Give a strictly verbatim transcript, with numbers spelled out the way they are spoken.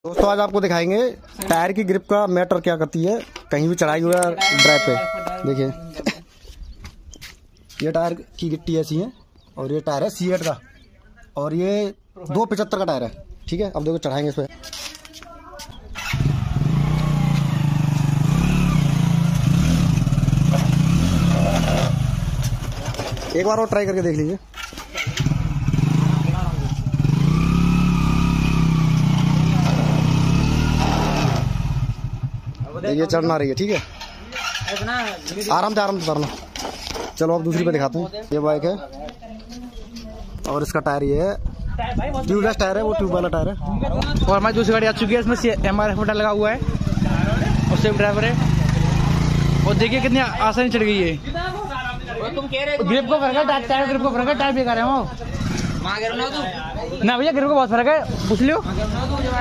दोस्तों आज आपको दिखाएंगे टायर की ग्रिप का मैटर क्या करती है कहीं भी चढ़ाई हुआ ड्राइव पे। देखिए ये टायर की गिट्टी ऐसी है और ये टायर है सी एट का और ये दो पिचहत्तर का टायर है। ठीक है, अब देखो चढ़ाएंगे इस पे। एक बार और ट्राई करके देख लीजिए। देखिए चढ़ना रही है। ठीक है, आराम से आराम से चढ़ना। चलो अब दूसरी पे दिखाते हैं। ये बाइक है और इसका टायर ये है, ट्यूबलेस टायर है, वो ट्यूब वाला टायर है। और हमारी दूसरी गाड़ी आ चुकी है, इसमें एम आर एफ मोटर लगा हुआ है और सेफ ड्राइवर है। और देखिए कितनी आसानी चढ़ गई है। ग्रिप को फर्क है, टायर ग्रिप को फर्क है, टायर बेकार है वो ना भैया, ग्रिप को बहुत फर्क है, पूछ लियो।